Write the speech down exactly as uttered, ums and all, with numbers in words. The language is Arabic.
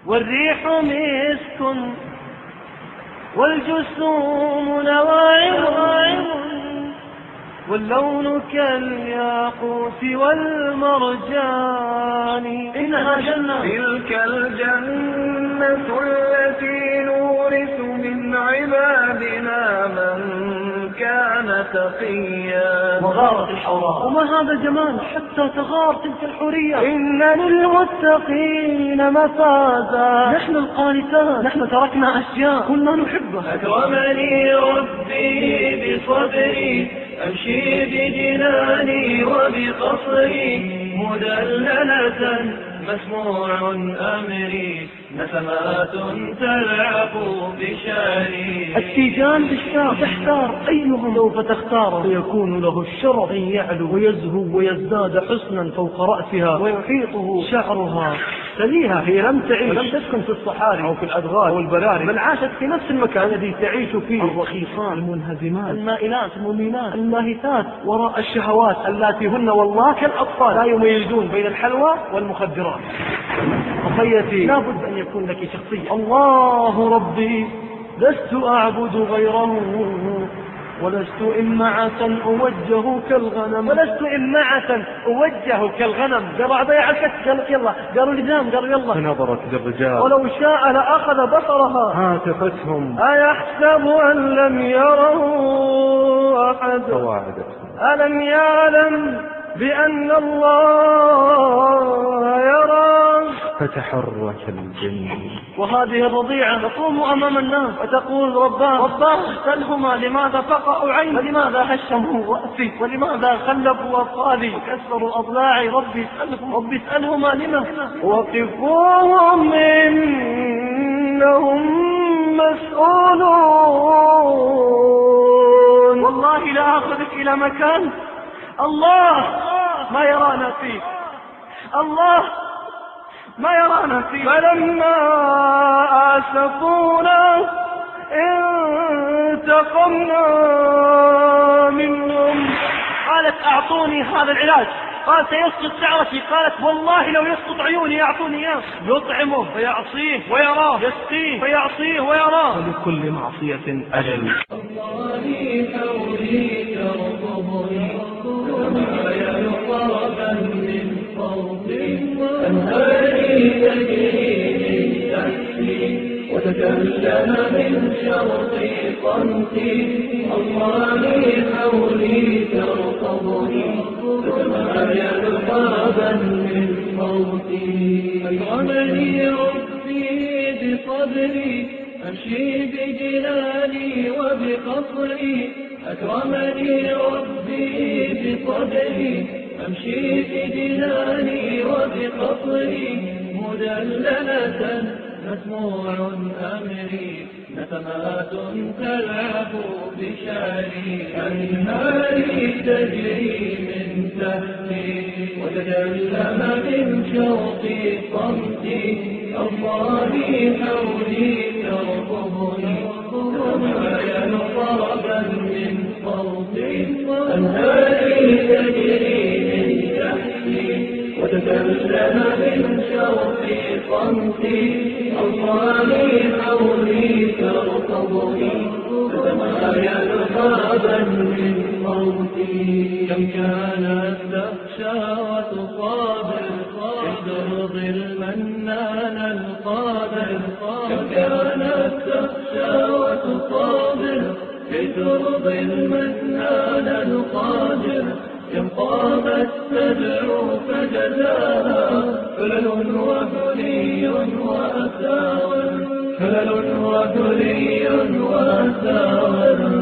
والريح مسك والجسوم نواعم واللون كالياقوت والمرجان. إنها جنة، تلك الجنة التي نورث من عبادنا من كان تقيا. وغارت الحوراء، وما هذا جمال حتى تغار تلك الحورية. إن للمتقين مفازا، نحن القانتات، نحن تركنا أشياء كنا نحبها. أكرمني ربي بصبري أمشي بجناني وبقصري مدللة مسموع أمري نسمات تلعب بشاري. التيجان بالشام تحتار أيهم سوف تختار، فيكون له الشرف أن يعلو ويزهو ويزداد حسنا فوق رأسها ويحيطه شعرها. تليها هي لم تعيش ولم تسكن في الصحاري أو في الأدغال أو البراري، بل عاشت في نفس المكان الذي تعيش فيه الرخيصان المنهزمان المائلات المميلات اللاهثات وراء الشهوات اللاتي هن والله كالأطفال لا يميزون بين الحلوى والمخدرات. أخيتي لابد أن يكون لك شخصية. الله ربي لست أعبد غيره ولست إمعة أوجه كالغنم، ولست إمعة أوجه كالغنم. قالوا عضيع الكتف، قالوا يلا، قالوا لزام، قالوا يلا. فنظرت للرجال ولو شاء لأخذ بصرها. هاتفتهم أيحسب أن لم يره أحد فواعدتهم. ألم يعلم بأن الله يرى. فتحرك الجن. وهذه الرضيعة تقوم أمام الناس وتقول رباه رباه اسألهما لماذا فقعوا عيني ولماذا هشموا رأسي ولماذا خلفوا أطفالي وكسروا أضلاعي. ربي اسألهم ربي اسألهما لما. وقفوهم إنهم مسؤولون. والله لا أخذك إلى مكان الله ما يرانا فيه، الله ما يرانا فيه. فلما آسفونا انتقمنا منهم. قالت أعطوني هذا العلاج، قال سيسقط شعرتي، قالت والله لو يسقط عيوني يعطوني إياه. يطعمه فيعصيه ويراه، يسقيه فيعصيه ويراه. ولكل معصية أجل. الله حولي ترقبني وما يلقى من فوقي أنهاري تجري من تحتي وتكلم من شرقي صمتي. الله حولي ترقبني وما يلقى من فوقي. أكرمني ربي بصبري أمشي بجلالي وبقصري. أكرمني ربي بصدري أمشي بجلالي وبقصري مدللة مسموع أمري نسمات تلعب بشعري. أنهاري تجري من تحتي وتكلم من شوقي صمتي. الله حولي ترقبني وما ينقربا من صوتي. أنهاري تجري من تحتي وتكلم من شوقي صمتي. الله حولي ترقبني وما ينقربا من صوتي. كم كانت تخشى وتصابر ترضي المنان القادر. كم كانت تخشى وتصابر ترضي المنان القادر. كم قامت تدعو فجزاها فلل وثري وأساور. فلل وثري وأساور.